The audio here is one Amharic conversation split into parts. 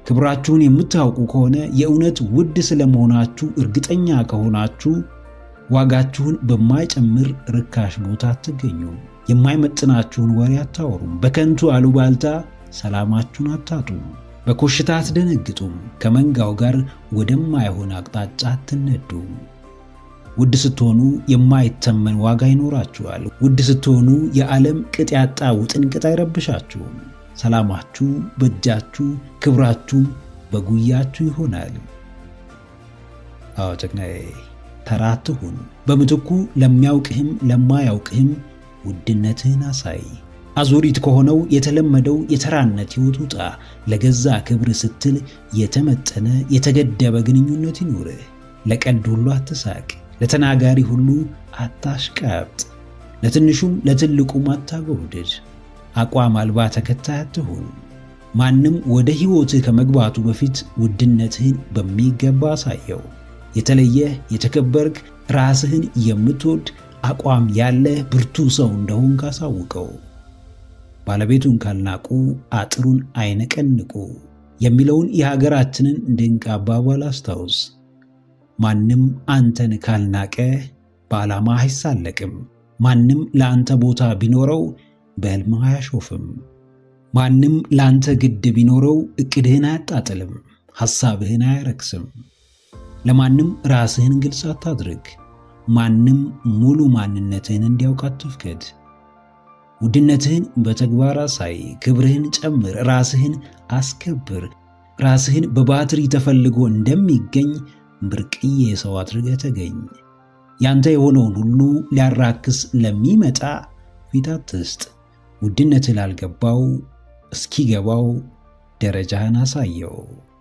ክብራችሁን የምታውቁ ከሆነ የእውነት ውድ ስለመሆናችሁ እርግጠኛ ከሆናችሁ ዋጋችሁን በማይጨምር ርካሽ ቦታ አትገኙም። የማይመጥናችሁን ወሬ አታወሩም። በከንቱ አሉባልታ ሰላማችሁን አታጡም። በኮሽታ አትደነግጡም። ከመንጋው ጋር ወደማይሆን አቅጣጫ አትነዱም። ውድ ስትሆኑ የማይተመን ዋጋ ይኖራችኋል። ውድ ስትሆኑ የዓለም ቅጥ ያጣ ውጥንቅጥ አይረብሻችሁም። ሰላማችሁ በእጃችሁ፣ ክብራችሁ በጉያችሁ ይሆናል። አዎ ጀግናዬ፣ ተራ አትሁን። በምትኩ ለሚያውቅህም ለማያውቅህም ውድነትህን አሳይ። አዙሪት ከሆነው የተለመደው የተራነት ሕይወት ውጣ። ለገዛ ክብር ስትል የተመጠነ የተገደበ ግንኙነት ይኑርህ። ለቀልድ ሁሉ አትሳቅ። ለተናጋሪ ሁሉ አታሽቃብጥ። ለትንሹም ለትልቁም አታጎብድድ። አቋም አልባ ተከታይ አትሁን። ማንም ወደ ሕይወትህ ከመግባቱ በፊት ውድነትህን በሚገባ አሳየው። የተለየ የተከበርክ ራስህን የምትወድ አቋም ያለ ብርቱ ሰው እንደሆንክ አሳውቀው። ባለቤቱን ካልናቁ አጥሩን አይነቀንቁ የሚለውን የሀገራችንን ድንቅ አባባል አስታውስ። ማንም አንተን ካልናቀ በዓላማ አይሳለቅም። ማንም ለአንተ ቦታ ቢኖረው በሕልም አያሾፍም። ማንም ለአንተ ግድ ቢኖረው እቅድህን አያጣጥልም፣ ሐሳብህን አያረክስም። ለማንም ራስህን ግልጽ አታድርግ። ማንም ሙሉ ማንነትህን እንዲያውቅ አትፍቀድ። ውድነትህን በተግባር አሳይ። ክብርህን ጨምር። ራስህን አስከብር። ራስህን በባትሪ ተፈልጎ እንደሚገኝ ብርቅዬ ሰው አድርገህ ተገኝ። ያንተ የሆነውን ሁሉ ሊያራክስ ለሚመጣ ፊት አትስጥ። ውድነትህ ላልገባው እስኪገባው ደረጃህን አሳየው።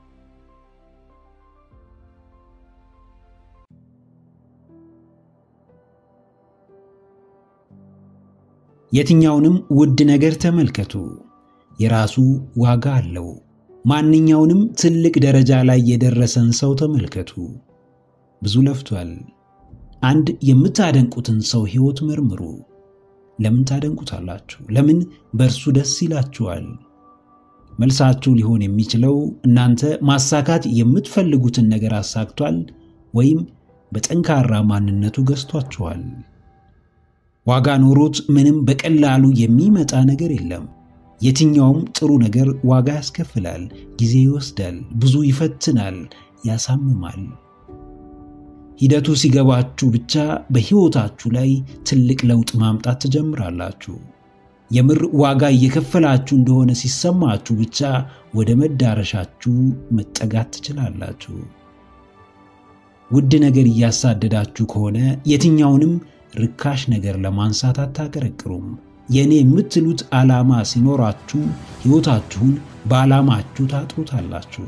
የትኛውንም ውድ ነገር ተመልከቱ፣ የራሱ ዋጋ አለው። ማንኛውንም ትልቅ ደረጃ ላይ የደረሰን ሰው ተመልከቱ። ብዙ ለፍቷል። አንድ የምታደንቁትን ሰው ሕይወት መርምሩ። ለምን ታደንቁታላችሁ? ለምን በእርሱ ደስ ይላችኋል? መልሳችሁ ሊሆን የሚችለው እናንተ ማሳካት የምትፈልጉትን ነገር አሳክቷል ወይም በጠንካራ ማንነቱ ገዝቷችኋል። ዋጋ ኖሮት ምንም በቀላሉ የሚመጣ ነገር የለም። የትኛውም ጥሩ ነገር ዋጋ ያስከፍላል፣ ጊዜ ይወስዳል፣ ብዙ ይፈትናል፣ ያሳምማል። ሂደቱ ሲገባችሁ ብቻ በሕይወታችሁ ላይ ትልቅ ለውጥ ማምጣት ትጀምራላችሁ። የምር ዋጋ እየከፈላችሁ እንደሆነ ሲሰማችሁ ብቻ ወደ መዳረሻችሁ መጠጋት ትችላላችሁ። ውድ ነገር እያሳደዳችሁ ከሆነ የትኛውንም ርካሽ ነገር ለማንሳት አታቀረቅሩም። የኔ የምትሉት ዓላማ ሲኖራችሁ ሕይወታችሁን በዓላማችሁ ታጥሩታላችሁ።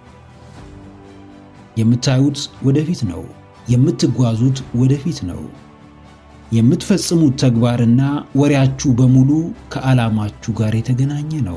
የምታዩት ወደፊት ነው። የምትጓዙት ወደፊት ነው። የምትፈጽሙት ተግባርና ወሬያችሁ በሙሉ ከዓላማችሁ ጋር የተገናኘ ነው።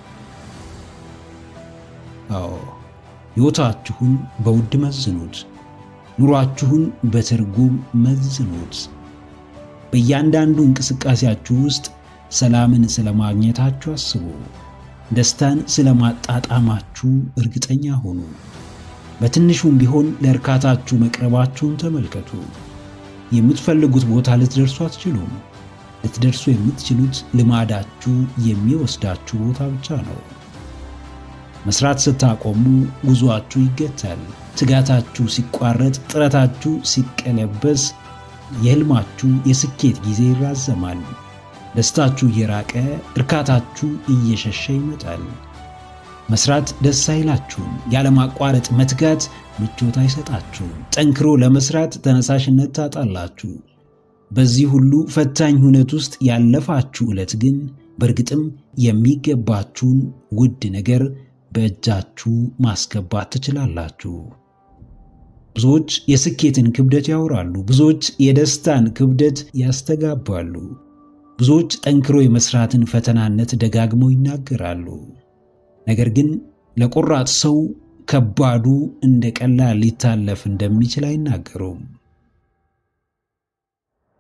አዎ፣ ሕይወታችሁን በውድ መዝኑት። ኑሯችሁን በትርጉም መዝኑት። በእያንዳንዱ እንቅስቃሴያችሁ ውስጥ ሰላምን ስለማግኘታችሁ አስቡ። ደስታን ስለማጣጣማችሁ እርግጠኛ ሁኑ። በትንሹም ቢሆን ለእርካታችሁ መቅረባችሁን ተመልከቱ። የምትፈልጉት ቦታ ልትደርሱ አትችሉም። ልትደርሱ የምትችሉት ልማዳችሁ የሚወስዳችሁ ቦታ ብቻ ነው። መስራት ስታቆሙ ጉዟችሁ ይገታል። ትጋታችሁ ሲቋረጥ፣ ጥረታችሁ ሲቀለበስ፣ የሕልማችሁ የስኬት ጊዜ ይራዘማል። ደስታችሁ እየራቀ እርካታችሁ እየሸሸ ይመጣል። መስራት ደስ አይላችሁም። ያለማቋረጥ መትጋት ምቾት አይሰጣችሁም። ጠንክሮ ለመስራት ተነሳሽነት ታጣላችሁ። በዚህ ሁሉ ፈታኝ ሁኔታ ውስጥ ያለፋችሁ ዕለት ግን በእርግጥም የሚገባችሁን ውድ ነገር በእጃችሁ ማስገባት ትችላላችሁ። ብዙዎች የስኬትን ክብደት ያወራሉ። ብዙዎች የደስታን ክብደት ያስተጋባሉ። ብዙዎች ጠንክሮ የመስራትን ፈተናነት ደጋግመው ይናገራሉ። ነገር ግን ለቆራጥ ሰው ከባዱ እንደ ቀላል ሊታለፍ እንደሚችል አይናገሩም።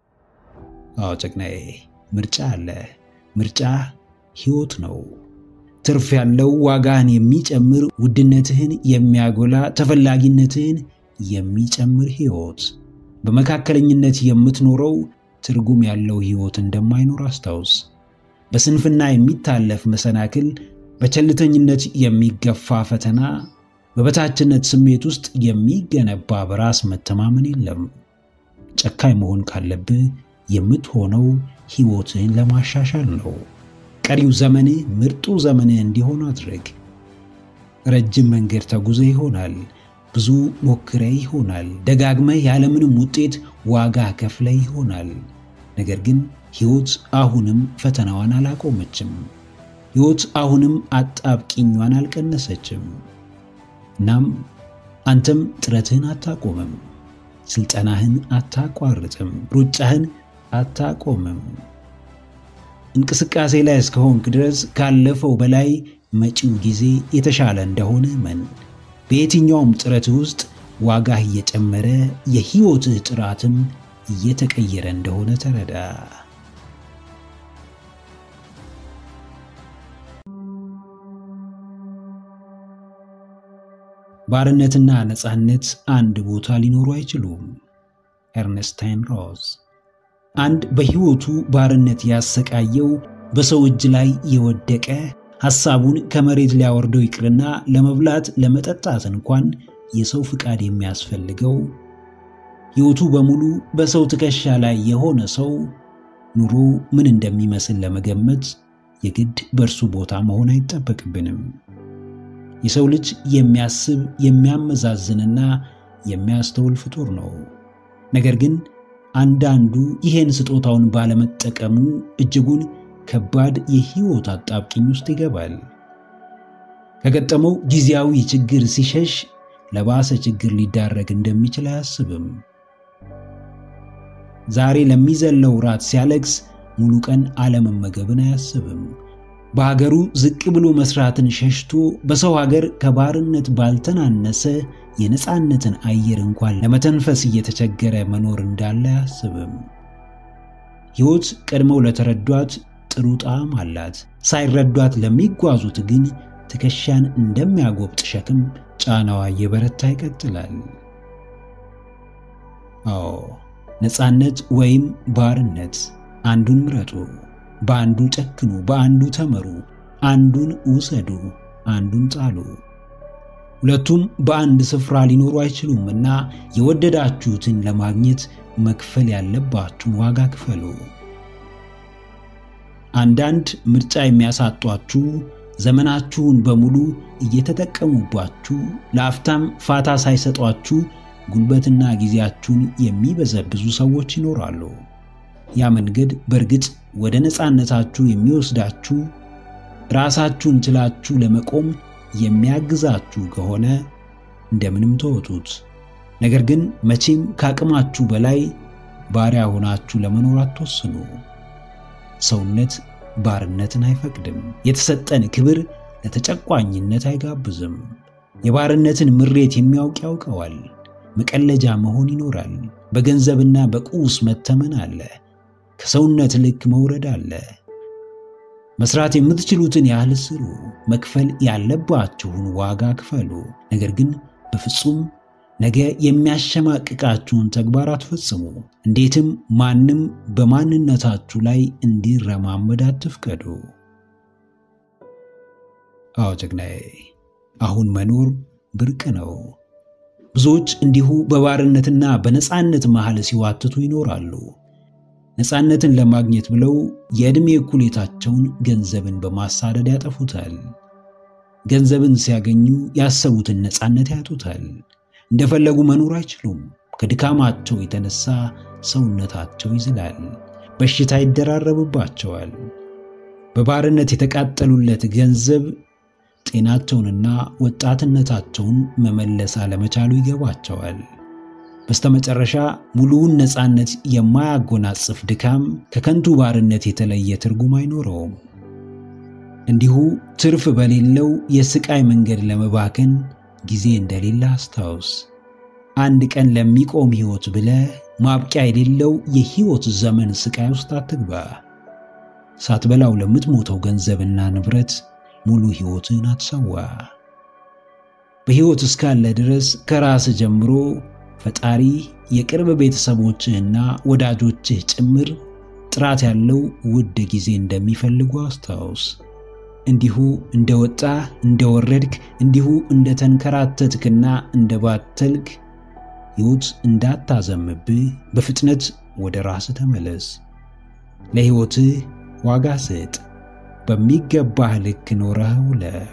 አዎ ጀግናዬ፣ ምርጫ አለ። ምርጫ ሕይወት ነው። ትርፍ ያለው ዋጋህን የሚጨምር ውድነትህን የሚያጎላ ተፈላጊነትህን የሚጨምር ሕይወት በመካከለኝነት የምትኖረው ትርጉም ያለው ሕይወት እንደማይኖር አስታውስ። በስንፍና የሚታለፍ መሰናክል፣ በቸልተኝነት የሚገፋ ፈተና፣ በበታችነት ስሜት ውስጥ የሚገነባ በራስ መተማመን የለም። ጨካኝ መሆን ካለብህ የምትሆነው ሕይወትህን ለማሻሻል ነው። ቀሪው ዘመንህ ምርጡ ዘመንህ እንዲሆን አድርግ። ረጅም መንገድ ተጉዘህ ይሆናል፣ ብዙ ሞክረህ ይሆናል፣ ደጋግመህ ያለምንም ውጤት ዋጋ ከፍለህ ይሆናል። ነገር ግን ሕይወት አሁንም ፈተናዋን አላቆመችም። ሕይወት አሁንም አጣብቂኟን አልቀነሰችም። እናም አንተም ጥረትህን አታቆምም፣ ስልጠናህን አታቋርጥም፣ ሩጫህን አታቆምም። እንቅስቃሴ ላይ እስከሆንክ ድረስ ካለፈው በላይ መጪው ጊዜ የተሻለ እንደሆነ እመን። በየትኛውም ጥረትህ ውስጥ ዋጋህ እየጨመረ የሕይወትህ ጥራትም እየተቀየረ እንደሆነ ተረዳ። ባርነትና ነፃነት አንድ ቦታ ሊኖሩ አይችሉም። ኤርነስታይን ሮዝ። አንድ በሕይወቱ ባርነት ያሰቃየው በሰው እጅ ላይ የወደቀ ሐሳቡን ከመሬት ሊያወርደው ይቅርና ለመብላት ለመጠጣት እንኳን የሰው ፍቃድ የሚያስፈልገው ሕይወቱ በሙሉ በሰው ትከሻ ላይ የሆነ ሰው ኑሮ ምን እንደሚመስል ለመገመት የግድ በእርሱ ቦታ መሆን አይጠበቅብንም። የሰው ልጅ የሚያስብ የሚያመዛዝንና የሚያስተውል ፍጡር ነው። ነገር ግን አንዳንዱ ይሄን ስጦታውን ባለመጠቀሙ እጅጉን ከባድ የሕይወት አጣብቂኝ ውስጥ ይገባል። ከገጠመው ጊዜያዊ ችግር ሲሸሽ ለባሰ ችግር ሊዳረግ እንደሚችል አያስብም። ዛሬ ለሚዘለው ራት ሲያለቅስ ሙሉ ቀን አለመመገብን አያስብም። በሀገሩ ዝቅ ብሎ መስራትን ሸሽቶ በሰው ሀገር ከባርነት ባልተናነሰ የነፃነትን አየር እንኳን ለመተንፈስ እየተቸገረ መኖር እንዳለ አያስብም። ሕይወት ቀድመው ለተረዷት ጥሩ ጣዕም አላት። ሳይረዷት ለሚጓዙት ግን ትከሻን እንደሚያጎብጥ ሸክም ጫናዋ እየበረታ ይቀጥላል። ነፃነት ወይም ባርነት፣ አንዱን ምረጡ። በአንዱ ጨክኑ፣ በአንዱ ተመሩ። አንዱን ውሰዱ፣ አንዱን ጣሉ። ሁለቱም በአንድ ስፍራ ሊኖሩ አይችሉምና የወደዳችሁትን ለማግኘት መክፈል ያለባችሁን ዋጋ ክፈሉ። አንዳንድ ምርጫ የሚያሳጧችሁ ዘመናችሁን በሙሉ እየተጠቀሙባችሁ ለአፍታም ፋታ ሳይሰጧችሁ ጉልበትና ጊዜያችሁን የሚበዘብዙ ሰዎች ይኖራሉ። ያ መንገድ በእርግጥ ወደ ነፃነታችሁ የሚወስዳችሁ ራሳችሁን ችላችሁ ለመቆም የሚያግዛችሁ ከሆነ እንደምንም ተወጡት። ነገር ግን መቼም ከአቅማችሁ በላይ ባሪያ ሆናችሁ ለመኖር አትወስኑ። ሰውነት ባርነትን አይፈቅድም። የተሰጠን ክብር ለተጨቋኝነት አይጋብዝም። የባርነትን ምሬት የሚያውቅ ያውቀዋል። መቀለጃ መሆን ይኖራል። በገንዘብና በቁስ መተመን አለ። ከሰውነት ልክ መውረድ አለ። መስራት የምትችሉትን ያህል ስሩ። መክፈል ያለባችሁን ዋጋ ክፈሉ። ነገር ግን በፍጹም ነገ የሚያሸማቅቃችሁን ተግባር አትፈጽሙ። እንዴትም ማንም በማንነታችሁ ላይ እንዲረማመድ አትፍቀዱ። ጀግናዬ፣ አሁን መኖር ብርቅ ነው። ብዙዎች እንዲሁ በባርነትና በነፃነት መሃል ሲዋትቱ ይኖራሉ። ነፃነትን ለማግኘት ብለው የዕድሜ እኩሌታቸውን ገንዘብን በማሳደድ ያጠፉታል። ገንዘብን ሲያገኙ ያሰቡትን ነፃነት ያጡታል። እንደፈለጉ መኖር አይችሉም። ከድካማቸው የተነሳ ሰውነታቸው ይዝላል፣ በሽታ ይደራረብባቸዋል። በባርነት የተቃጠሉለት ገንዘብ ጤናቸውንና ወጣትነታቸውን መመለስ አለመቻሉ ይገባቸዋል። በስተመጨረሻ ሙሉውን ነፃነት የማያጎናጽፍ ድካም ከከንቱ ባርነት የተለየ ትርጉም አይኖረውም። እንዲሁ ትርፍ በሌለው የስቃይ መንገድ ለመባከን ጊዜ እንደሌለ አስታውስ። አንድ ቀን ለሚቆም ሕይወት ብለህ ማብቂያ የሌለው የሕይወት ዘመን ስቃይ ውስጥ አትግባ። ሳትበላው ለምትሞተው ገንዘብና ንብረት ሙሉ ሕይወትን አትሰዋ። በሕይወት እስካለ ድረስ ከራስ ጀምሮ ፈጣሪ የቅርብ ቤተሰቦችህና ወዳጆችህ ጭምር ጥራት ያለው ውድ ጊዜ እንደሚፈልጉ አስታውስ። እንዲሁ እንደወጣ እንደወረድክ፣ እንዲሁ እንደተንከራተትክና እንደባተልክ ሕይወት እንዳታዘምብህ በፍጥነት ወደ ራስ ተመለስ። ለሕይወትህ ዋጋ ስጥ። በሚገባህ ልክ ኖረህ ውለፍ።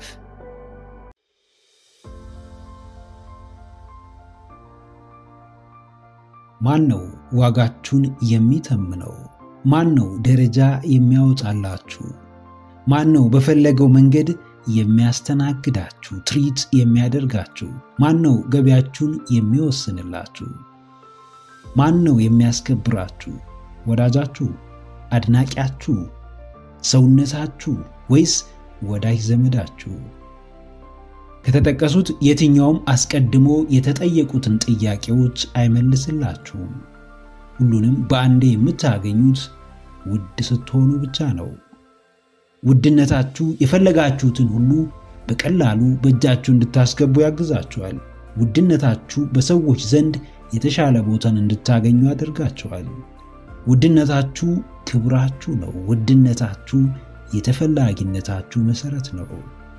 ማን ነው ዋጋችሁን የሚተምነው? ማን ነው ደረጃ የሚያወጣላችሁ? ማን ነው በፈለገው መንገድ የሚያስተናግዳችሁ፣ ትሪት የሚያደርጋችሁ? ማን ነው ገቢያችሁን የሚወስንላችሁ? ማን ነው የሚያስከብራችሁ? ወዳጃችሁ፣ አድናቂያችሁ፣ ሰውነታችሁ ወይስ ወዳጅ ዘመዳችሁ? ከተጠቀሱት የትኛውም አስቀድሞ የተጠየቁትን ጥያቄዎች አይመልስላችሁም። ሁሉንም በአንዴ የምታገኙት ውድ ስትሆኑ ብቻ ነው። ውድነታችሁ የፈለጋችሁትን ሁሉ በቀላሉ በእጃችሁ እንድታስገቡ ያግዛችኋል። ውድነታችሁ በሰዎች ዘንድ የተሻለ ቦታን እንድታገኙ ያደርጋችኋል። ውድነታችሁ ክብራችሁ ነው። ውድነታችሁ የተፈላጊነታችሁ መሰረት ነው።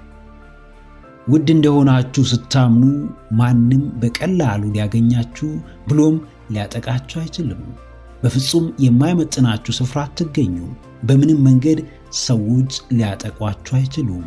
ውድ እንደሆናችሁ ስታምኑ ማንም በቀላሉ ሊያገኛችሁ ብሎም ሊያጠቃችሁ አይችልም። በፍጹም የማይመጥናችሁ ስፍራ አትገኙ። በምንም መንገድ ሰዎች ሊያጠቋችሁ አይችሉም።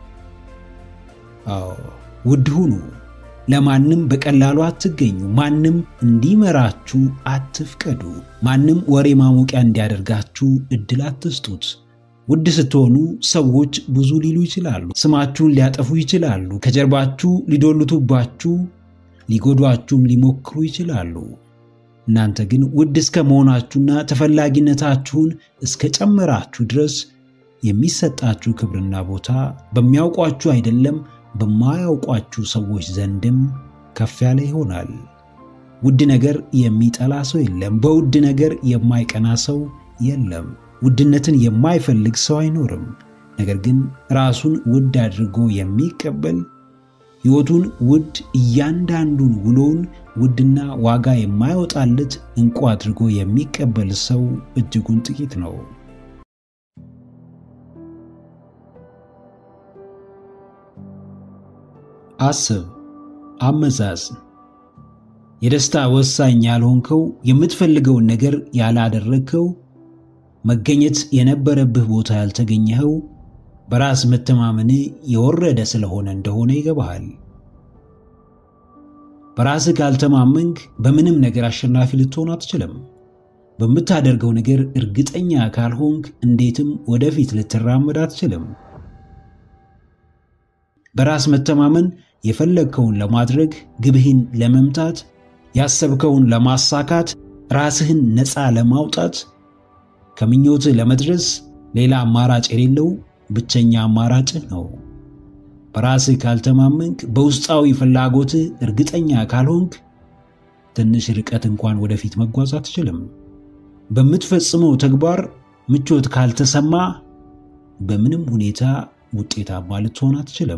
ውድ ሁኑ። ለማንም በቀላሉ አትገኙ። ማንም እንዲመራችሁ አትፍቀዱ። ማንም ወሬ ማሞቂያ እንዲያደርጋችሁ እድል አትስጡት። ውድ ስትሆኑ ሰዎች ብዙ ሊሉ ይችላሉ። ስማችሁን ሊያጠፉ ይችላሉ። ከጀርባችሁ ሊዶልቱባችሁ፣ ሊጎዷችሁም ሊሞክሩ ይችላሉ። እናንተ ግን ውድ እስከ መሆናችሁና ተፈላጊነታችሁን እስከ ጨመራችሁ ድረስ የሚሰጣችሁ ክብርና ቦታ በሚያውቋችሁ አይደለም በማያውቋችሁ ሰዎች ዘንድም ከፍ ያለ ይሆናል። ውድ ነገር የሚጠላ ሰው የለም። በውድ ነገር የማይቀና ሰው የለም። ውድነትን የማይፈልግ ሰው አይኖርም። ነገር ግን ራሱን ውድ አድርጎ የሚቀበል፣ ሕይወቱን ውድ፣ እያንዳንዱን ውሎውን ውድና ዋጋ የማይወጣለት እንቁ አድርጎ የሚቀበል ሰው እጅጉን ጥቂት ነው። አስብ፣ አመዛዝን። የደስታ ወሳኝ ያልሆንከው፣ የምትፈልገውን ነገር ያላደረግከው፣ መገኘት የነበረብህ ቦታ ያልተገኘኸው በራስ መተማመን የወረደ ስለሆነ እንደሆነ ይገባሃል። በራስህ ካልተማመንክ በምንም ነገር አሸናፊ ልትሆን አትችልም። በምታደርገው ነገር እርግጠኛ ካልሆንክ እንዴትም ወደፊት ልትራመድ አትችልም። በራስ መተማመን የፈለግከውን ለማድረግ፣ ግብህን ለመምታት፣ ያሰብከውን ለማሳካት፣ ራስህን ነፃ ለማውጣት፣ ከምኞትህ ለመድረስ ሌላ አማራጭ የሌለው ብቸኛ አማራጭህ ነው። በራስህ ካልተማመንክ፣ በውስጣዊ ፍላጎትህ እርግጠኛ ካልሆንክ ትንሽ ርቀት እንኳን ወደፊት መጓዝ አትችልም። በምትፈጽመው ተግባር ምቾት ካልተሰማ በምንም ሁኔታ ውጤታማ ልትሆን አትችልም።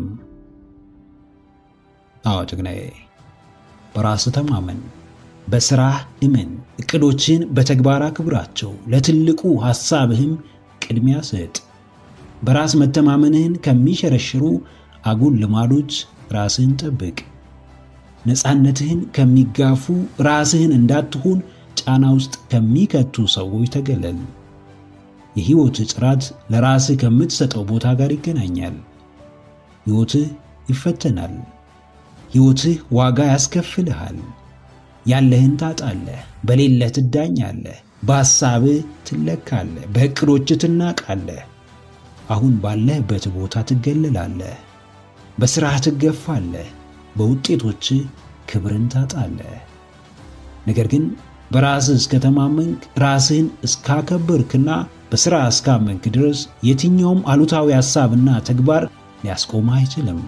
ጀግናዬ፣ በራስህ ተማመን። በስራህ እመን። እቅዶችን በተግባር አክብራቸው። ለትልቁ ሐሳብህም ቅድሚያ ስጥ። በራስ መተማመንህን ከሚሸረሽሩ አጉል ልማዶች ራስህን ጠብቅ። ነፃነትህን ከሚጋፉ፣ ራስህን እንዳትሆን ጫና ውስጥ ከሚከቱ ሰዎች ተገለል። የሕይወትህ ጥራት ለራስህ ከምትሰጠው ቦታ ጋር ይገናኛል። ሕይወትህ ይፈተናል። ሕይወትህ ዋጋ ያስከፍልሃል። ያለህን ታጣለህ፣ በሌለህ ትዳኛለህ፣ በሐሳብህ ትለካለህ፣ በእቅዶችህ ትናቃለህ። አሁን ባለህበት ቦታ ትገለላለህ፣ በሥራህ ትገፋለህ፣ በውጤቶችህ ክብርን ታጣለህ። ነገር ግን በራስህ እስከተማመንክ፣ ራስህን እስካከበርክና በሥራ እስካመንክ ድረስ የትኛውም አሉታዊ ሐሳብና ተግባር ሊያስቆምህ አይችልም።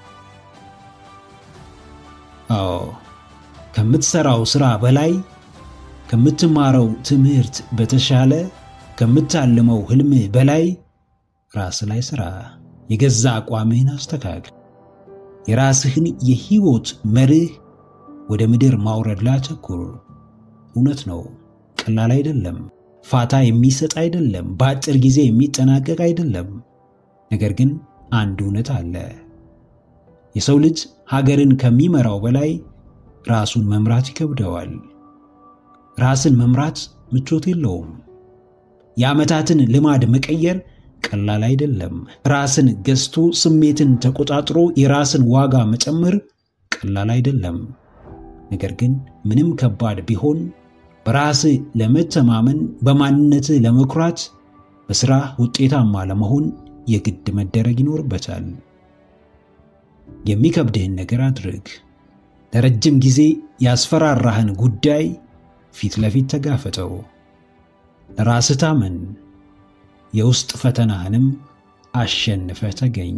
ከምትሰራው ሥራ በላይ፣ ከምትማረው ትምህርት በተሻለ፣ ከምታልመው ሕልምህ በላይ ራስ ላይ ሥራ። የገዛ አቋምህን አስተካክል። የራስህን የህይወት መርህ ወደ ምድር ማውረድ ላይ አተኩር። እውነት ነው፣ ቀላል አይደለም። ፋታ የሚሰጥ አይደለም። በአጭር ጊዜ የሚጠናቀቅ አይደለም። ነገር ግን አንድ እውነት አለ። የሰው ልጅ ሀገርን ከሚመራው በላይ ራሱን መምራት ይከብደዋል። ራስን መምራት ምቾት የለውም። የዓመታትን ልማድ መቀየር ቀላል አይደለም። ራስን ገዝቶ ስሜትን ተቆጣጥሮ የራስን ዋጋ መጨመር ቀላል አይደለም። ነገር ግን ምንም ከባድ ቢሆን በራስ ለመተማመን፣ በማንነት ለመኩራት፣ በሥራ ውጤታማ ለመሆን የግድ መደረግ ይኖርበታል። የሚከብድህን ነገር አድርግ። ለረጅም ጊዜ ያስፈራራህን ጉዳይ ፊት ለፊት ተጋፈጠው። ለራስህ ታመን። የውስጥ ፈተናህንም አሸንፈህ ተገኝ።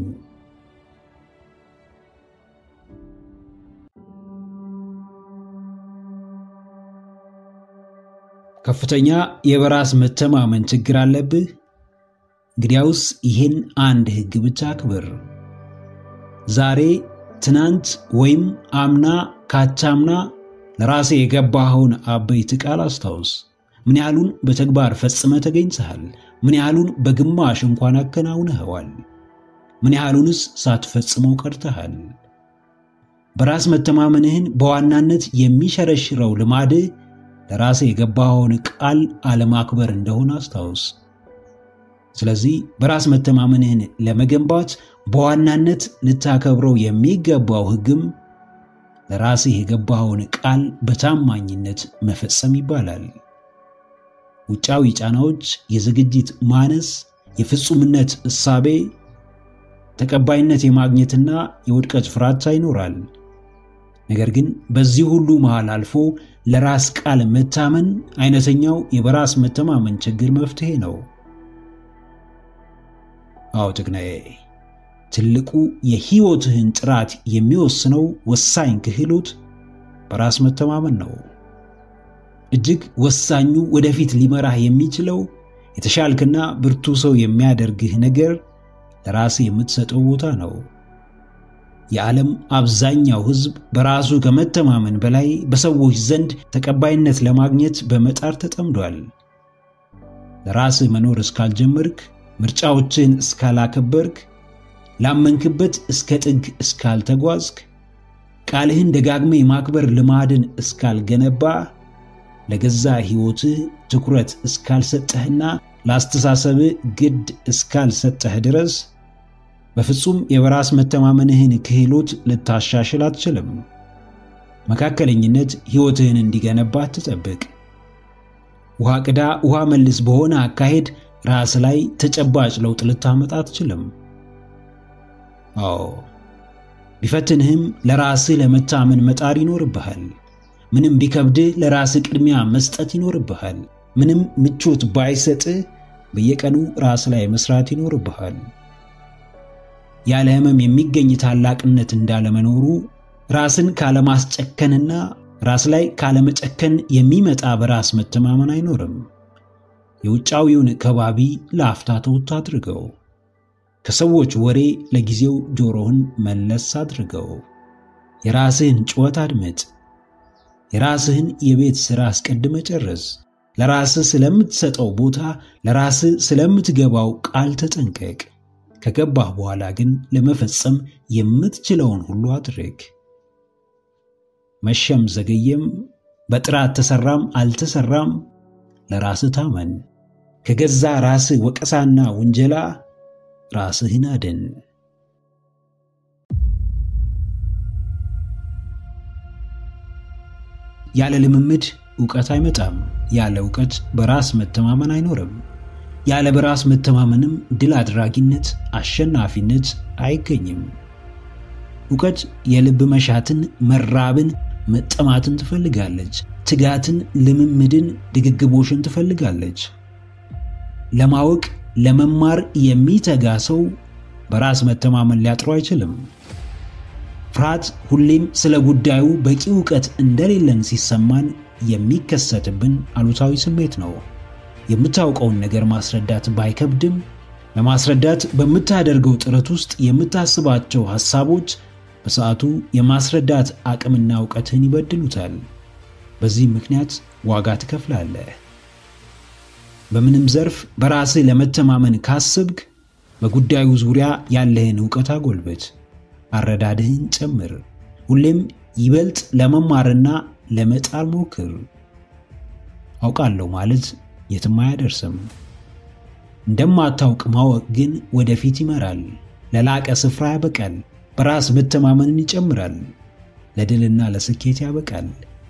ከፍተኛ የበራስ መተማመን ችግር አለብህ? እንግዲያውስ ይህን አንድ ሕግ ብቻ አክብር። ዛሬ፣ ትናንት ወይም አምና ካቻምና ለራሴ የገባኸውን አበይት ቃል አስታውስ። ምን ያህሉን በተግባር ፈጽመ ተገኝተሃል? ምን ያህሉን በግማሽ እንኳን አከናውነኸዋል? ምን ያህሉንስ ሳትፈጽመው ቀርተሃል? በራስ መተማመንህን በዋናነት የሚሸረሽረው ልማድህ ለራሴ የገባኸውን ቃል አለማክበር እንደሆነ አስታውስ። ስለዚህ በራስ መተማመንህን ለመገንባት በዋናነት ልታከብረው የሚገባው ሕግም ለራስህ የገባኸውን ቃል በታማኝነት መፈጸም ይባላል። ውጫዊ ጫናዎች፣ የዝግጅት ማነስ፣ የፍጹምነት እሳቤ፣ ተቀባይነት የማግኘትና የውድቀት ፍራቻ ይኖራል። ነገር ግን በዚህ ሁሉ መሃል አልፎ ለራስ ቃል መታመን አይነተኛው የበራስ መተማመን ችግር መፍትሄ ነው። አዎ ጀግናዬ፣ ትልቁ የህይወትህን ጥራት የሚወስነው ወሳኝ ክህሎት በራስ መተማመን ነው። እጅግ ወሳኙ ወደፊት ሊመራህ የሚችለው የተሻልክና ብርቱ ሰው የሚያደርግህ ነገር ለራስ የምትሰጠው ቦታ ነው። የዓለም አብዛኛው ህዝብ በራሱ ከመተማመን በላይ በሰዎች ዘንድ ተቀባይነት ለማግኘት በመጣር ተጠምዷል። ለራስህ መኖር እስካልጀመርክ፣ ምርጫዎችን እስካላከበርክ፣ ላመንክበት እስከ ጥግ እስካልተጓዝክ፣ ቃልህን ደጋግመ የማክበር ልማድን እስካልገነባ፣ ለገዛ ህይወትህ ትኩረት እስካልሰጠህና ለአስተሳሰብህ ግድ እስካልሰጠህ ድረስ በፍጹም የበራስ መተማመንህን ክህሎት ልታሻሽል አትችልም። መካከለኝነት ህይወትህን እንዲገነባ አትጠብቅ። ውሃ ቅዳ ውሃ መልስ በሆነ አካሄድ ራስ ላይ ተጨባጭ ለውጥ ልታመጣ አትችልም። አዎ ቢፈትንህም ለራስህ ለመታመን መጣር ይኖርብሃል። ምንም ቢከብድህ ለራስህ ቅድሚያ መስጠት ይኖርብሃል። ምንም ምቾት ባይሰጥህ በየቀኑ ራስ ላይ መስራት ይኖርብሃል። ያለ ህመም የሚገኝ ታላቅነት እንዳለመኖሩ ራስን ካለማስጨከንና ራስ ላይ ካለመጨከን የሚመጣ በራስ መተማመን አይኖርም። የውጫዊውን ከባቢ ለአፍታ ተውት አድርገው። ከሰዎች ወሬ ለጊዜው ጆሮህን መለስ አድርገው። የራስህን ጩኸት አድምጥ። የራስህን የቤት ሥራ አስቀድመ ጨርስ። ለራስህ ስለምትሰጠው ቦታ፣ ለራስህ ስለምትገባው ቃል ተጠንቀቅ። ከገባህ በኋላ ግን ለመፈጸም የምትችለውን ሁሉ አድርግ። መሸም ዘገየም፣ በጥራት ተሰራም አልተሰራም፣ ለራስህ ታመን። ከገዛ ራስህ ወቀሳና ውንጀላ ራስህን አድን። ያለ ልምምድ ዕውቀት አይመጣም። ያለ ዕውቀት በራስ መተማመን አይኖርም። ያለ በራስ መተማመንም ድል አድራጊነት፣ አሸናፊነት አይገኝም። ዕውቀት የልብ መሻትን፣ መራብን፣ መጠማትን ትፈልጋለች። ትጋትን፣ ልምምድን፣ ድግግሞሽን ትፈልጋለች። ለማወቅ ለመማር የሚተጋ ሰው በራስ መተማመን ሊያጥሩ አይችልም። ፍርሃት ሁሌም ስለ ጉዳዩ በቂ ዕውቀት እንደሌለን ሲሰማን የሚከሰትብን አሉታዊ ስሜት ነው። የምታውቀውን ነገር ማስረዳት ባይከብድም ለማስረዳት በምታደርገው ጥረት ውስጥ የምታስባቸው ሐሳቦች በሰዓቱ የማስረዳት አቅምና ዕውቀትን ይበድሉታል። በዚህ ምክንያት ዋጋ ትከፍላለህ። በምንም ዘርፍ በራስህ ለመተማመን ካስብክ በጉዳዩ ዙሪያ ያለህን ዕውቀት አጎልብት፣ አረዳድህን ጨምር። ሁሌም ይበልጥ ለመማርና ለመጣር ሞክር። አውቃለሁ ማለት የትም አያደርስም። እንደማታውቅ ማወቅ ግን ወደፊት ይመራል፣ ለላቀ ስፍራ ያበቃል፣ በራስ መተማመንን ይጨምራል፣ ለድልና ለስኬት ያበቃል።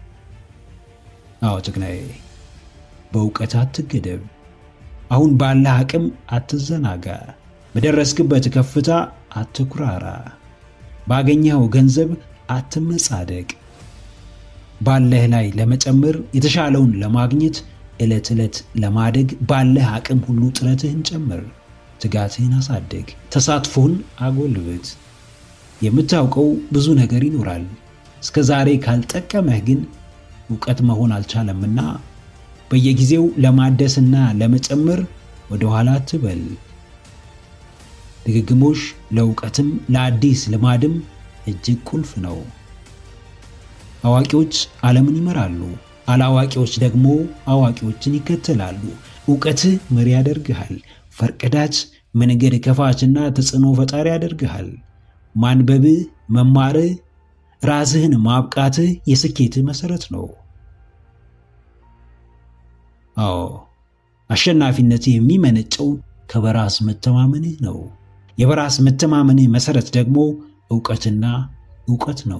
አዎ ጀግናዬ፣ በዕውቀት አትገደብ። አሁን ባለህ አቅም አትዘናጋ። በደረስክበት ከፍታ አትኩራራ። ባገኘኸው ገንዘብ አትመጻደቅ። ባለህ ላይ ለመጨመር፣ የተሻለውን ለማግኘት፣ ዕለት ዕለት ለማደግ ባለህ አቅም ሁሉ ጥረትህን ጨምር። ትጋትህን አሳድግ፣ ተሳትፎን አጎልብት። የምታውቀው ብዙ ነገር ይኖራል። እስከ ዛሬ ካልጠቀመህ ግን ዕውቀት መሆን አልቻለምና በየጊዜው ለማደስና ለመጨመር ወደ ኋላ አትበል። ድግግሞሽ ለዕውቀትም ለአዲስ ልማድም እጅግ ቁልፍ ነው። አዋቂዎች ዓለምን ይመራሉ፣ አላዋቂዎች ደግሞ አዋቂዎችን ይከተላሉ። ዕውቀትህ መሪ ያደርግሃል፣ ፈርቀዳጅ መንገድ ከፋችና ተጽዕኖ ፈጣሪ ያደርግሃል። ማንበብህ፣ መማርህ፣ ራስህን ማብቃትህ የስኬትህ መሰረት ነው። አዎ አሸናፊነት የሚመነጨው ከበራስ መተማመንህ ነው። የበራስ መተማመንህ መሰረት ደግሞ ዕውቀትና ዕውቀት ነው።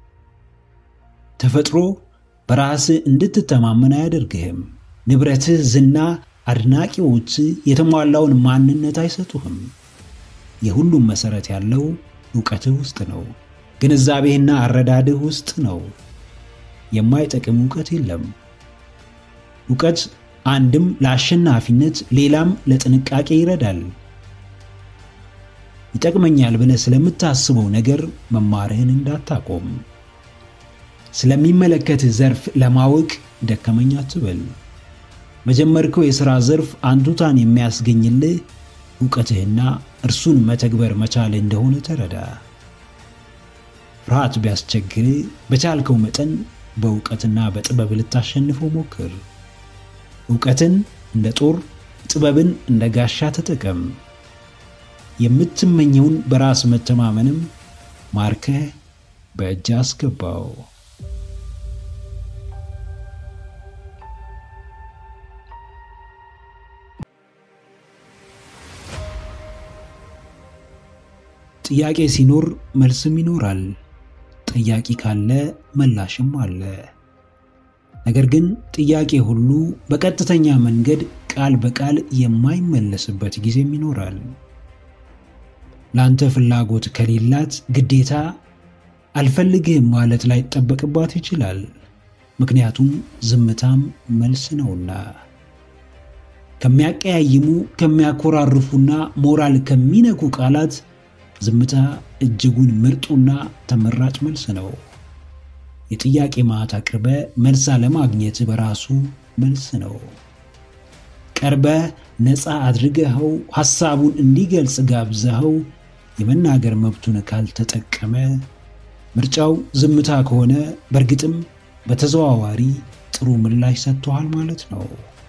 ተፈጥሮ በራስህ እንድትተማመን አያደርግህም። ንብረትህ፣ ዝና፣ አድናቂዎች የተሟላውን ማንነት አይሰጡህም። የሁሉም መሰረት ያለው ዕውቀትህ ውስጥ ነው። ግንዛቤህና አረዳድህ ውስጥ ነው። የማይጠቅም ዕውቀት የለም። ዕውቀት አንድም ለአሸናፊነት ሌላም ለጥንቃቄ ይረዳል። ይጠቅመኛል ብለህ ስለምታስበው ነገር መማርህን እንዳታቆም። ስለሚመለከትህ ዘርፍ ለማወቅ ደከመኝ አትበል። በጀመርከው የሥራ ዘርፍ አንቱታን የሚያስገኝልህ ዕውቀትህና እርሱን መተግበር መቻል እንደሆነ ተረዳ። ፍርሃት ቢያስቸግርህ በቻልከው መጠን በዕውቀትና በጥበብ ልታሸንፈው ሞክር። ዕውቀትን እንደ ጦር፣ ጥበብን እንደ ጋሻ ተጠቀም። የምትመኘውን በራስ መተማመንም ማርከህ በእጅ አስገባው። ጥያቄ ሲኖር መልስም ይኖራል። ጥያቄ ካለ ምላሽም አለ። ነገር ግን ጥያቄ ሁሉ በቀጥተኛ መንገድ ቃል በቃል የማይመለስበት ጊዜም ይኖራል። ላንተ ፍላጎት ከሌላት ግዴታ አልፈልግህም ማለት ላይ ተጠበቅባት ይችላል። ምክንያቱም ዝምታም መልስ ነውና። ከሚያቀያይሙ ከሚያኮራርፉና ሞራል ከሚነኩ ቃላት ዝምታ እጅጉን ምርጡና ተመራጭ መልስ ነው። የጥያቄ ማዕት አቅርበ መልስ ለማግኘት በራሱ መልስ ነው። ቀርበ ነፃ አድርገኸው ሐሳቡን እንዲገልጽ ጋብዘኸው የመናገር መብቱን ካልተጠቀመ ምርጫው ዝምታ ከሆነ በእርግጥም በተዘዋዋሪ ጥሩ ምላሽ ሰጥቷል ማለት ነው።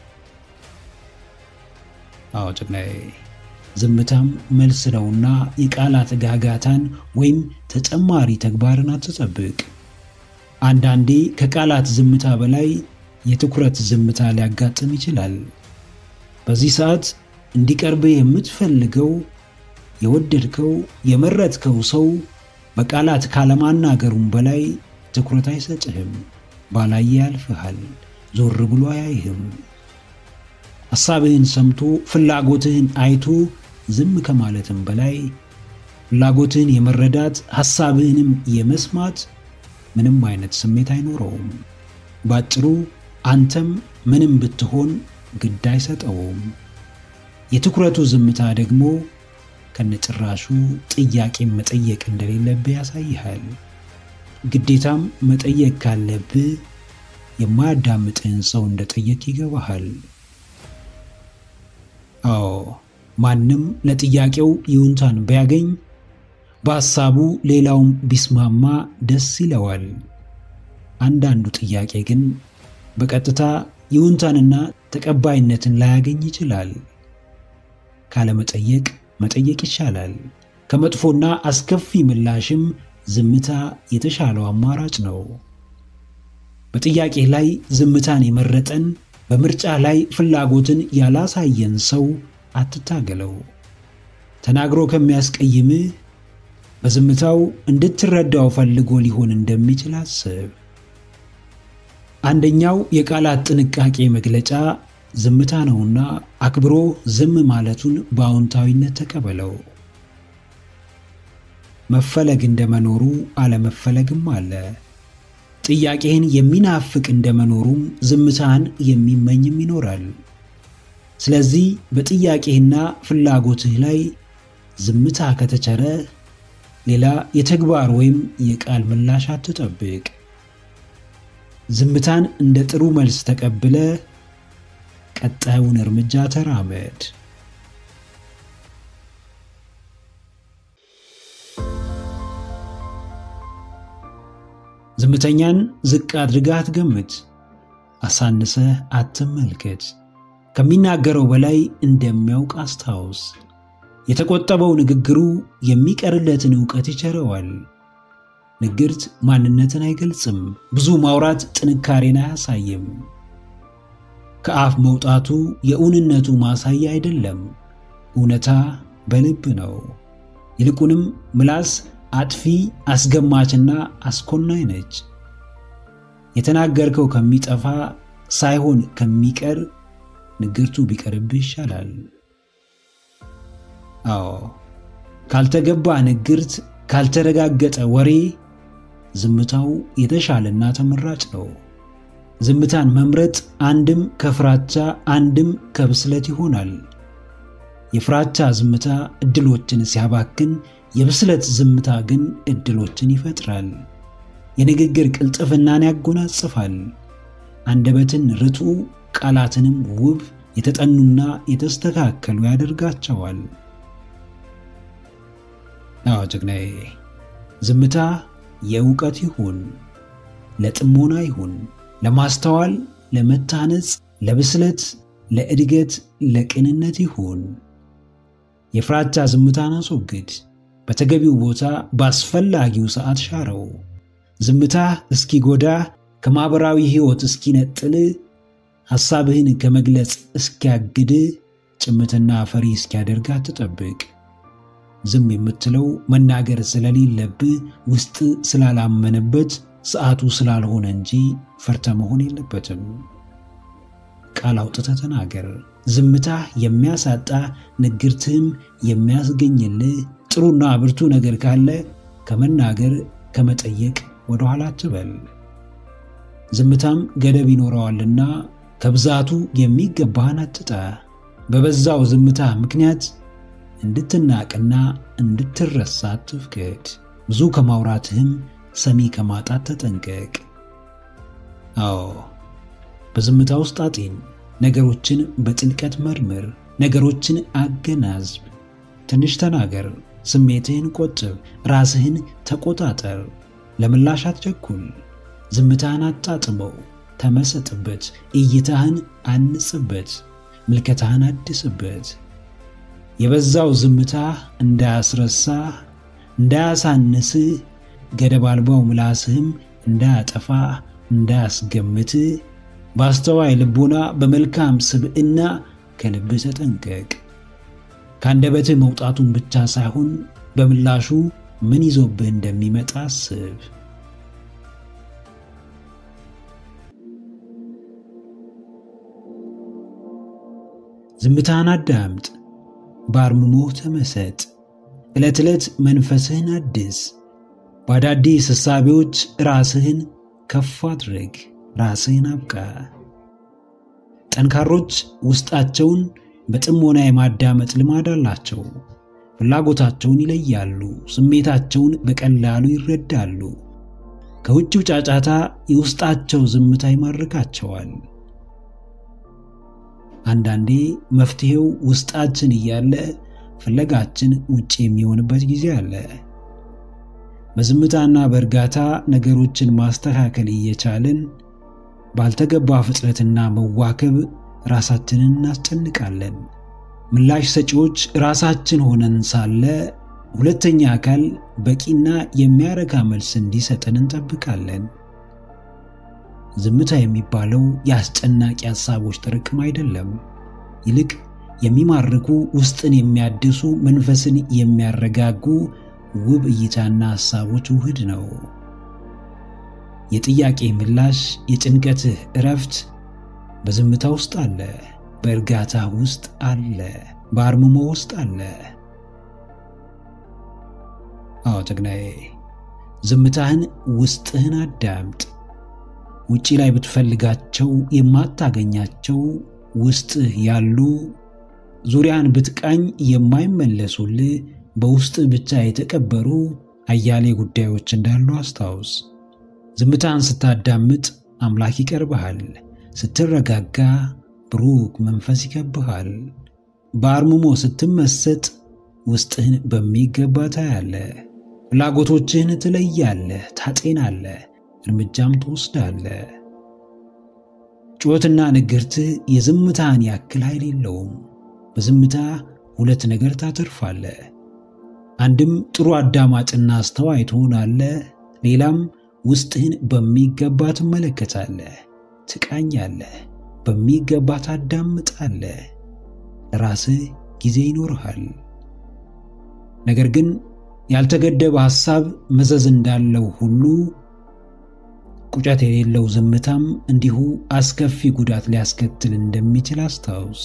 አዎ ጀግናዬ፣ ዝምታም መልስ ነውና የቃላት ጋጋታን ወይም ተጨማሪ ተግባርን አትጠብቅ። አንዳንዴ ከቃላት ዝምታ በላይ የትኩረት ዝምታ ሊያጋጥም ይችላል። በዚህ ሰዓት እንዲቀርብህ የምትፈልገው የወደድከው የመረጥከው ሰው በቃላት ካለማናገሩም በላይ ትኩረት አይሰጥህም። ባላየ ያልፍሃል፣ ዞር ብሎ አያይህም። ሐሳብህን ሰምቶ ፍላጎትህን አይቶ ዝም ከማለትም በላይ ፍላጎትህን የመረዳት ሐሳብህንም የመስማት ምንም አይነት ስሜት አይኖረውም። ባጭሩ አንተም ምንም ብትሆን ግድ አይሰጠውም። የትኩረቱ ዝምታ ደግሞ ከነጭራሹ ጥያቄ መጠየቅ እንደሌለብህ ያሳይሃል። ግዴታም መጠየቅ ካለብህ የማያዳምጥህን ሰው እንደጠየቅ ይገባሃል። አዎ ማንም ለጥያቄው ይሁንታን ቢያገኝ በሐሳቡ ሌላውም ቢስማማ ደስ ይለዋል። አንዳንዱ ጥያቄ ግን በቀጥታ ይሁንታንና ተቀባይነትን ላያገኝ ይችላል። ካለመጠየቅ መጠየቅ ይሻላል። ከመጥፎና አስከፊ ምላሽም ዝምታ የተሻለው አማራጭ ነው። በጥያቄ ላይ ዝምታን የመረጠን በምርጫ ላይ ፍላጎትን ያላሳየን ሰው አትታገለው። ተናግሮ ከሚያስቀይምህ በዝምታው እንድትረዳው ፈልጎ ሊሆን እንደሚችል አስብ። አንደኛው የቃላት ጥንቃቄ መግለጫ ዝምታ ነውና አክብሮ ዝም ማለቱን በአዎንታዊነት ተቀበለው። መፈለግ እንደመኖሩ አለመፈለግም አለ። ጥያቄህን የሚናፍቅ እንደመኖሩም ዝምታን የሚመኝም ይኖራል። ስለዚህ በጥያቄህና ፍላጎትህ ላይ ዝምታ ከተቸረ ሌላ የተግባር ወይም የቃል ምላሽ አትጠብቅ። ዝምታን እንደ ጥሩ መልስ ተቀብለ ቀጣዩን እርምጃ ተራመድ። ዝምተኛን ዝቅ አድርገህ አትገምት፣ አሳንሰህ አትመልከት። ከሚናገረው በላይ እንደሚያውቅ አስታውስ። የተቆጠበው ንግግሩ የሚቀርለትን ዕውቀት ይቸረዋል። ንግርት ማንነትን አይገልጽም። ብዙ ማውራት ጥንካሬን አያሳይም። ከአፍ መውጣቱ የእውነቱ ማሳያ አይደለም። እውነታ በልብ ነው። ይልቁንም ምላስ አጥፊ፣ አስገማችና አስኮናኝ ነች። የተናገርከው ከሚጠፋ ሳይሆን ከሚቀር ንግርቱ ቢቀርብህ ይሻላል። አዎ፣ ካልተገባ ንግርት፣ ካልተረጋገጠ ወሬ ዝምታው የተሻለና ተመራጭ ነው። ዝምታን መምረጥ አንድም ከፍራቻ አንድም ከብስለት ይሆናል። የፍራቻ ዝምታ እድሎችን ሲያባክን፣ የብስለት ዝምታ ግን እድሎችን ይፈጥራል። የንግግር ቅልጥፍናን ያጎናጽፋል። አንደበትን ርቱዕ፣ ቃላትንም ውብ፣ የተጠኑና የተስተካከሉ ያደርጋቸዋል። አዎ ጀግናዬ፣ ዝምታ የእውቀት ይሁን፣ ለጥሞና ይሁን፣ ለማስተዋል፣ ለመታነጽ፣ ለብስለት፣ ለእድገት፣ ለቅንነት ይሁን። የፍራቻ ዝምታን አስወግድ። በተገቢው ቦታ በአስፈላጊው ሰዓት ሻረው። ዝምታ እስኪጎዳህ፣ ከማህበራዊ ሕይወት እስኪነጥል፣ ሐሳብህን ከመግለጽ እስኪያግድ፣ ጭምትና ፈሪ እስኪያደርግ አትጠብቅ። ዝም የምትለው መናገር ስለሌለብህ፣ ውስጥ ስላላመነበት፣ ሰዓቱ ስላልሆነ እንጂ ፈርተ መሆን የለበትም። ቃል አውጥተህ ተናገር። ዝምታ የሚያሳጣ ንግርትህም የሚያስገኝልህ ጥሩና ብርቱ ነገር ካለ ከመናገር ከመጠየቅ ወደ ኋላ አትበል። ዝምታም ገደብ ይኖረዋልና ከብዛቱ የሚገባህን አትጣ። በበዛው ዝምታ ምክንያት እንድትናቅና እንድትረሳ አትፍቀድ። ብዙ ከማውራትህም ሰሚ ከማጣት ተጠንቀቅ። አዎ፣ በዝምታ ውስጥ አጢን። ነገሮችን በጥልቀት መርምር። ነገሮችን አገናዝብ። ትንሽ ተናገር። ስሜትህን ቆጥብ። ራስህን ተቆጣጠር። ለምላሽ አትቸኩል። ዝምታህን አጣጥመው፣ ተመሰጥበት። እይታህን አንጽበት። ምልከታህን አድስበት። የበዛው ዝምታህ እንዳያስረሳህ፣ እንዳያሳንስህ፣ ገደብ አልባው ምላስህም እንዳያጠፋህ፣ እንዳያስገምትህ በአስተዋይ ልቦና በመልካም ስብዕና ከልብህ ተጠንቀቅ። ከአንደበትህ መውጣቱን ብቻ ሳይሆን በምላሹ ምን ይዞብህ እንደሚመጣ አስብ። ዝምታን አዳምጥ። በአርምሞህ ተመሰጥ። ዕለት ዕለት መንፈስህን አድስ። በአዳዲስ ሕሳቤዎች ራስህን ከፍ አድርግ። ራስህን አብቃ። ጠንካሮች ውስጣቸውን በጥሞና የማዳመጥ ልማድ አላቸው። ፍላጎታቸውን ይለያሉ። ስሜታቸውን በቀላሉ ይረዳሉ። ከውጭው ጫጫታ የውስጣቸው ዝምታ ይማርካቸዋል። አንዳንዴ መፍትሄው ውስጣችን እያለ ፍለጋችን ውጪ የሚሆንበት ጊዜ አለ። በዝምታና በእርጋታ ነገሮችን ማስተካከል እየቻልን ባልተገባ ፍጥነትና መዋከብ ራሳችንን እናስጨንቃለን። ምላሽ ሰጪዎች ራሳችን ሆነን ሳለ ሁለተኛ አካል በቂና የሚያረካ መልስ እንዲሰጠን እንጠብቃለን። ዝምታ የሚባለው የአስጨናቂ ሐሳቦች ጥርቅም አይደለም። ይልቅ የሚማርኩ ውስጥን የሚያድሱ መንፈስን የሚያረጋጉ ውብ እይታና ሐሳቦች ውህድ ነው። የጥያቄ ምላሽ፣ የጭንቀትህ እረፍት በዝምታ ውስጥ አለ፣ በእርጋታ ውስጥ አለ፣ በአርምሞ ውስጥ አለ። አዎ ጀግናዬ፣ ዝምታህን ውስጥህን አዳምጥ። ውጪ ላይ ብትፈልጋቸው የማታገኛቸው ውስጥህ ያሉ ዙሪያን ብትቃኝ የማይመለሱልህ በውስጥህ ብቻ የተቀበሩ አያሌ ጉዳዮች እንዳሉ አስታውስ። ዝምታን ስታዳምጥ አምላክ ይቀርብሃል። ስትረጋጋ ብሩክ መንፈስ ይከብሃል። በአርምሞ ስትመሰጥ ውስጥህን በሚገባ ታያለህ። ፍላጎቶችህን ትለያለህ፣ ታጤናለህ፣ እርምጃም ትወስዳለህ። ጩኸትና ንግርትህ የዝምታን ያክል ኃይል የለውም። በዝምታ ሁለት ነገር ታተርፋለህ። አንድም ጥሩ አዳማጭና አስተዋይ ትሆናለህ። ሌላም ውስጥህን በሚገባ ትመለከታለህ፣ ትቃኛለህ፣ በሚገባ ታዳምጣለህ። ለራስህ ጊዜ ይኖርሃል። ነገር ግን ያልተገደበ ሐሳብ መዘዝ እንዳለው ሁሉ ቁጨት የሌለው ዝምታም እንዲሁ አስከፊ ጉዳት ሊያስከትል እንደሚችል አስታውስ።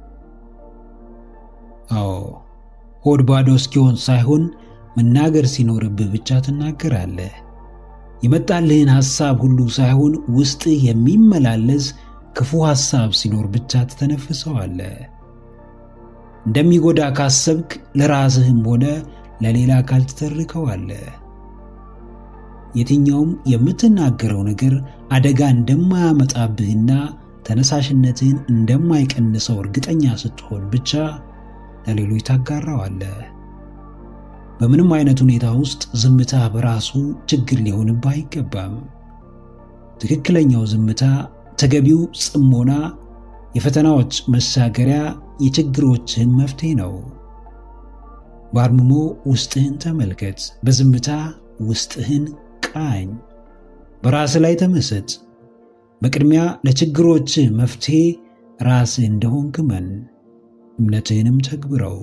አዎ ሆድ ባዶ እስኪሆን ሳይሆን መናገር ሲኖርብህ ብቻ ትናገራለህ። የመጣልህን ሐሳብ ሁሉ ሳይሆን ውስጥህ የሚመላለስ ክፉ ሐሳብ ሲኖር ብቻ ትተነፍሰዋለህ። እንደሚጎዳ ካሰብክ ለራስህም ሆነ ለሌላ አካል ትተርከዋለህ። የትኛውም የምትናገረው ነገር አደጋ እንደማያመጣብህና ተነሳሽነትህን እንደማይቀንሰው እርግጠኛ ስትሆን ብቻ ለሌሎች ታጋራዋለህ። በምንም አይነት ሁኔታ ውስጥ ዝምታ በራሱ ችግር ሊሆንብህ አይገባም። ትክክለኛው ዝምታ፣ ተገቢው ጽሞና የፈተናዎች መሻገሪያ፣ የችግሮችህን መፍትሄ ነው። በአርምሞ ውስጥህን ተመልከት፣ በዝምታ ውስጥህን ቃኝ። በራስህ ላይ ተመሰጥ። በቅድሚያ ለችግሮችህ መፍትሄ ራስህ እንደሆንክ እመን፣ እምነትህንም ተግብረው።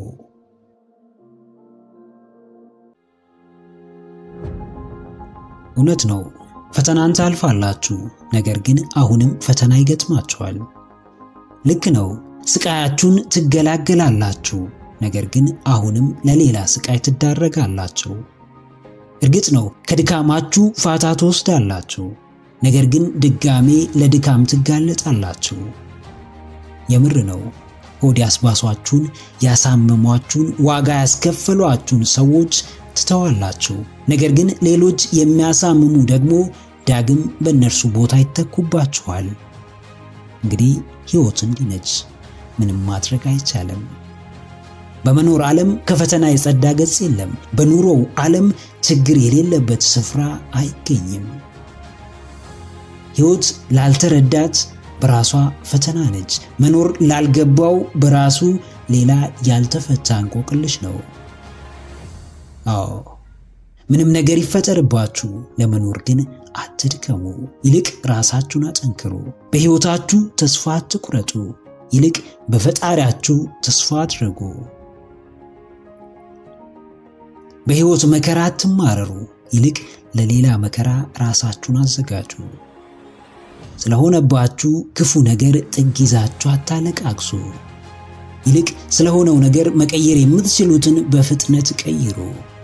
እውነት ነው፣ ፈተናን ታልፋላችሁ። ነገር ግን አሁንም ፈተና ይገጥማችኋል። ልክ ነው፣ ስቃያችሁን ትገላገላላችሁ። ነገር ግን አሁንም ለሌላ ስቃይ ትዳረጋላችሁ። እርግጥ ነው ከድካማችሁ ፋታ ትወስዳላችሁ። ነገር ግን ድጋሜ ለድካም ትጋለጣላችሁ። የምር ነው፣ ሆድ ያስባሷችሁን፣ ያሳመሟችሁን፣ ዋጋ ያስከፈሏችሁን ሰዎች ትተዋላችሁ። ነገር ግን ሌሎች የሚያሳምሙ ደግሞ ዳግም በእነርሱ ቦታ ይተኩባችኋል። እንግዲህ ሕይወት እንዲህ ነች፣ ምንም ማድረግ አይቻልም። በመኖር ዓለም ከፈተና የጸዳ ገጽ የለም። በኑሮው ዓለም ችግር የሌለበት ስፍራ አይገኝም። ሕይወት ላልተረዳት በራሷ ፈተና ነች። መኖር ላልገባው በራሱ ሌላ ያልተፈታ እንቆቅልሽ ነው። አዎ ምንም ነገር ይፈጠርባችሁ፣ ለመኖር ግን አትድከሙ። ይልቅ ራሳችሁን አጠንክሩ። በሕይወታችሁ ተስፋ አትቁረጡ። ይልቅ በፈጣሪያችሁ ተስፋ አድርጉ። በሕይወት መከራ አትማረሩ። ይልቅ ለሌላ መከራ ራሳችሁን አዘጋጁ። ስለሆነባችሁ ክፉ ነገር ጥግ ይዛችሁ አታለቃቅሱ። ይልቅ ስለሆነው ነገር መቀየር የምትችሉትን በፍጥነት ቀይሩ።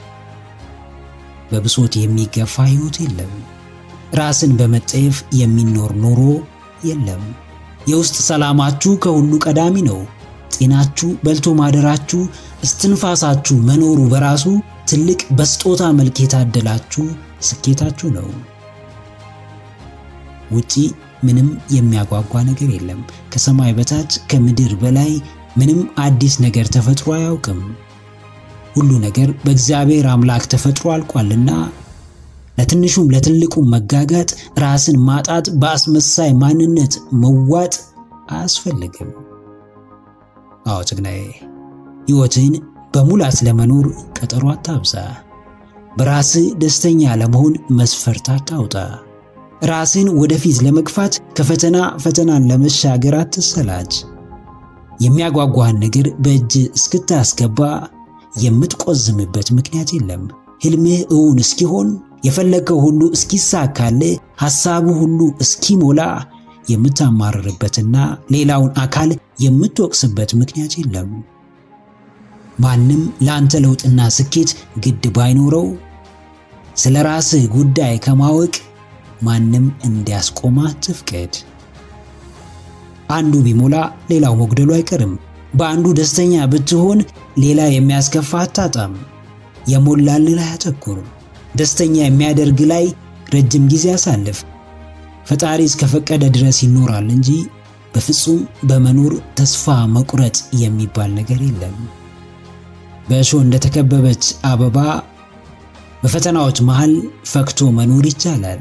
በብሶት የሚገፋ ሕይወት የለም። ራስን በመጠየፍ የሚኖር ኑሮ የለም። የውስጥ ሰላማችሁ ከሁሉ ቀዳሚ ነው። ጤናችሁ፣ በልቶ ማደራችሁ፣ እስትንፋሳችሁ መኖሩ በራሱ ትልቅ በስጦታ መልክ የታደላችሁ ስኬታችሁ ነው። ውጪ ምንም የሚያጓጓ ነገር የለም። ከሰማይ በታች ከምድር በላይ ምንም አዲስ ነገር ተፈጥሮ አያውቅም። ሁሉ ነገር በእግዚአብሔር አምላክ ተፈጥሮ አልቋልና ለትንሹም ለትልቁም መጋጋጥ፣ ራስን ማጣት፣ በአስመሳይ ማንነት መዋጥ አያስፈልግም። አዎ ጀግናዬ፣ ሕይወትን በሙላት ለመኖር ቀጠሮ አታብዛ። በራስህ ደስተኛ ለመሆን መስፈርት አታውጣ። ራስን ወደፊት ለመግፋት ከፈተና ፈተናን ለመሻገር አትሰላች። የሚያጓጓህን ነገር በእጅ እስክታስገባ የምትቆዝምበት ምክንያት የለም። ህልምህ እውን እስኪሆን፣ የፈለከው ሁሉ እስኪሳካልህ፣ ሐሳቡ ሁሉ እስኪሞላ የምታማርርበትና ሌላውን አካል የምትወቅስበት ምክንያት የለም። ማንም ላንተ ለውጥና ስኬት ግድ ባይኖረው ስለ ራስህ ጉዳይ ከማወቅ ማንም እንዲያስቆማ አትፍቀድ። አንዱ ቢሞላ ሌላው መጉደሉ አይቀርም። በአንዱ ደስተኛ ብትሆን ሌላ የሚያስከፋ አታጣም። የሞላልህ ላይ አተኩር። ደስተኛ የሚያደርግ ላይ ረጅም ጊዜ አሳልፍ። ፈጣሪ እስከፈቀደ ድረስ ይኖራል እንጂ በፍጹም በመኖር ተስፋ መቁረጥ የሚባል ነገር የለም። በእሾህ እንደተከበበች አበባ በፈተናዎች መሃል ፈክቶ መኖር ይቻላል።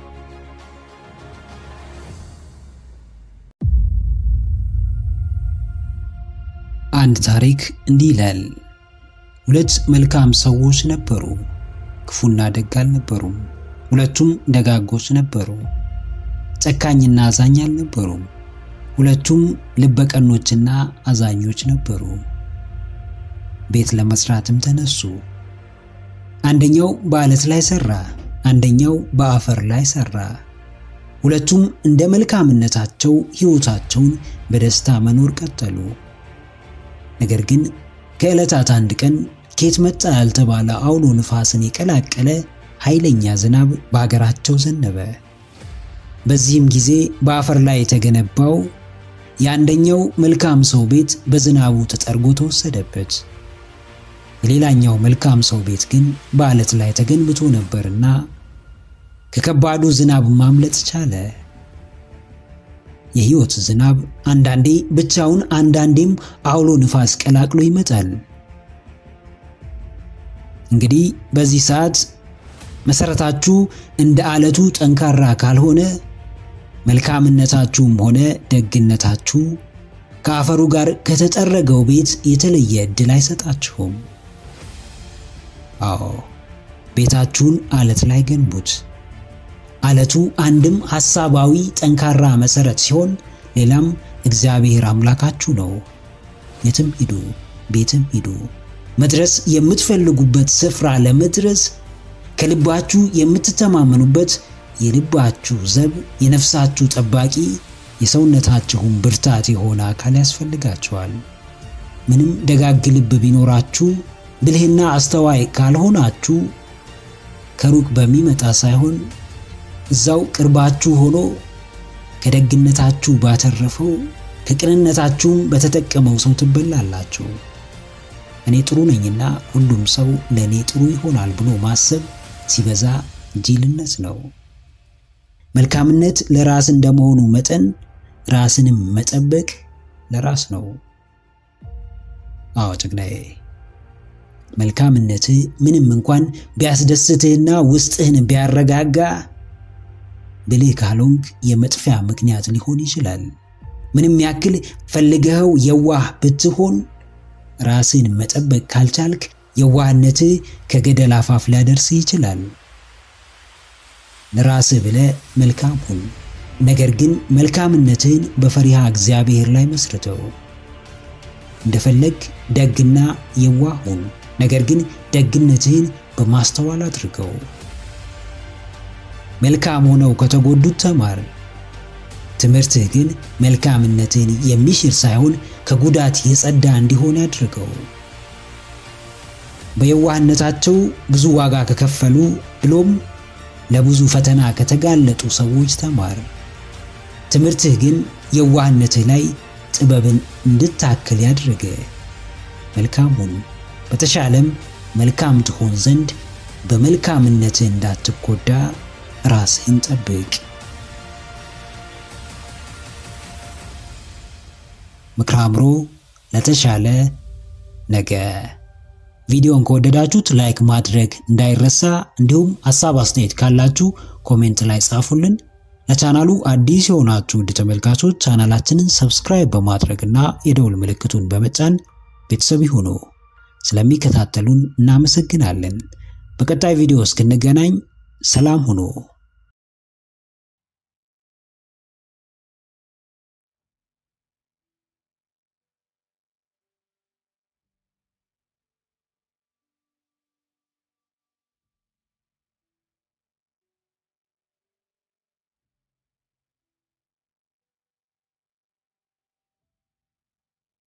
አንድ ታሪክ እንዲህ ይላል። ሁለት መልካም ሰዎች ነበሩ። ክፉና ደግ አልነበሩም። ሁለቱም ደጋጎች ነበሩ። ጨካኝና አዛኝ አልነበሩም። ሁለቱም ልበቀኖችና አዛኞች ነበሩ። ቤት ለመስራትም ተነሱ። አንደኛው በአለት ላይ ሰራ፣ አንደኛው በአፈር ላይ ሰራ። ሁለቱም እንደ መልካምነታቸው ሕይወታቸውን በደስታ መኖር ቀጠሉ። ነገር ግን ከዕለታት አንድ ቀን ከየት መጣ ያልተባለ አውሎ ንፋስን የቀላቀለ ኃይለኛ ዝናብ በአገራቸው ዘነበ። በዚህም ጊዜ በአፈር ላይ የተገነባው የአንደኛው መልካም ሰው ቤት በዝናቡ ተጠርጎ ተወሰደበት። የሌላኛው መልካም ሰው ቤት ግን በአለት ላይ ተገንብቶ ነበርና ከከባዱ ዝናብ ማምለጥ ቻለ። የሕይወት ዝናብ አንዳንዴ ብቻውን አንዳንዴም አውሎ ንፋስ ቀላቅሎ ይመጣል። እንግዲህ በዚህ ሰዓት መሰረታችሁ እንደ አለቱ ጠንካራ ካልሆነ መልካምነታችሁም ሆነ ደግነታችሁ ከአፈሩ ጋር ከተጠረገው ቤት የተለየ ዕድል አይሰጣችሁም። አዎ ቤታችሁን አለት ላይ ገንቡት። አለቱ አንድም ሐሳባዊ ጠንካራ መሰረት ሲሆን ሌላም እግዚአብሔር አምላካችሁ ነው። የትም ሂዱ ቤትም ሂዱ መድረስ የምትፈልጉበት ስፍራ ለመድረስ ከልባችሁ የምትተማመኑበት የልባችሁ ዘብ፣ የነፍሳችሁ ጠባቂ፣ የሰውነታችሁም ብርታት የሆነ አካል ያስፈልጋችኋል። ምንም ደጋግ ልብ ቢኖራችሁ ብልህና አስተዋይ ካልሆናችሁ ከሩቅ በሚመጣ ሳይሆን እዛው ቅርባችሁ ሆኖ ከደግነታችሁ ባተረፈው ከቅንነታችሁም በተጠቀመው ሰው ትበላላችሁ። እኔ ጥሩ ነኝና ሁሉም ሰው ለኔ ጥሩ ይሆናል ብሎ ማሰብ ሲበዛ ጅልነት ነው። መልካምነት ለራስ እንደመሆኑ መጠን ራስንም መጠበቅ ለራስ ነው። አዎ ጀግናዬ፣ መልካምነት ምንም እንኳን ቢያስደስትህና ውስጥህን ቢያረጋጋ ብልህ ካልሆንክ የመጥፊያ ምክንያት ሊሆን ይችላል። ምንም ያክል ፈልገኸው የዋህ ብትሆን ራስን መጠበቅ ካልቻልክ የዋህነትህ ከገደል አፋፍ ሊያደርስህ ይችላል። ለራስህ ብለህ መልካም ሁን፣ ነገር ግን መልካምነትህን በፈሪሃ እግዚአብሔር ላይ መስርተው። እንደፈለግ ደግና የዋህ ሁን፣ ነገር ግን ደግነትህን በማስተዋል አድርገው። መልካም ሆነው ከተጎዱት ተማር። ትምህርትህ ግን መልካምነትህን የሚሽር ሳይሆን ከጉዳት የጸዳ እንዲሆን አድርገው። በየዋህነታቸው ብዙ ዋጋ ከከፈሉ ብሎም ለብዙ ፈተና ከተጋለጡ ሰዎች ተማር። ትምህርትህ ግን የዋህነትህ ላይ ጥበብን እንድታክል ያድርግ። መልካም ሁን፣ በተሻለም መልካም ትሆን ዘንድ በመልካምነትህ እንዳትጎዳ ራስህን ጠብቅ። ምክረ አእምሮ ለተሻለ ነገ። ቪዲዮን ከወደዳችሁት ላይክ ማድረግ እንዳይረሳ፣ እንዲሁም ሐሳብ አስተያየት ካላችሁ ኮሜንት ላይ ጻፉልን። ለቻናሉ አዲስ የሆናችሁ ተመልካቾች ቻናላችንን ሰብስክራይብ በማድረግና የደውል ምልክቱን በመጫን ቤተሰብ ይሁኑ። ስለሚከታተሉን እናመሰግናለን። በቀጣይ ቪዲዮ እስክንገናኝ ሰላም ሁኑ።